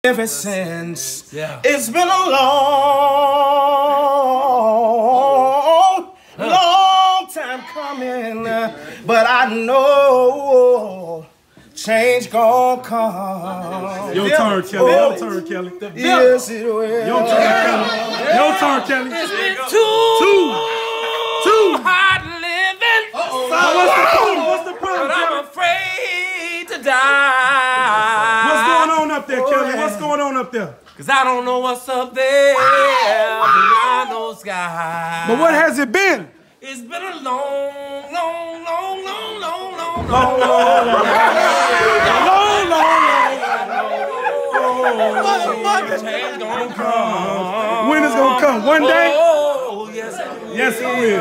ever since. It's been a long time coming, but I know change gon' come. Your turn, Kelly. Your turn, Kelly. Yes, it will. Your turn, Kelly. Your turn, Kelly. It's been too hard living. What's the problem, But I'm Kelly? afraid to die. What's going on up there, Kelly? What's going on up there? Cause I don't know what's up there behind those skies. But what has it been? It's been a long change gonna come. When is gonna come? One day? Oh, yes, Yes, it will.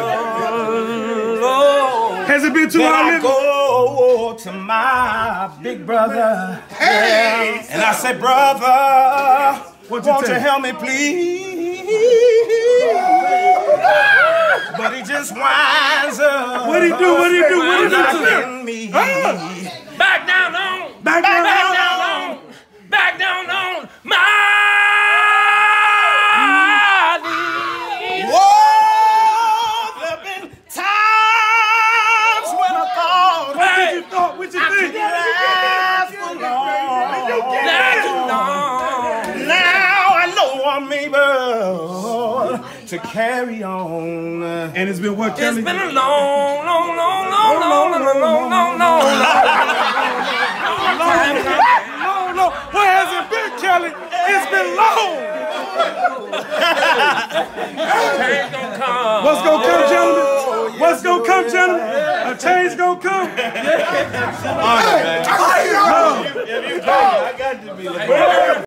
Lord. Has it been too Then hard I living? go to my big brother, and I say, brother, What'd you won't you tell? help me, please? But he just winds up. What'd he do? What'd he do? What'd he do to him? knocking me. Back down on. Back down. Back down on my knees. Whoa, there've been times when I thought What did you thought? What you think? last for long. Not too long. Now I know I'm able to carry on. And it's been what, It's Kelly? been a long time. No. What has it been, Kelly? It's been long. Change gonna come. What's gonna come, gentlemen? What's gonna come, gentlemen? A change gonna come? If you play, I got to be the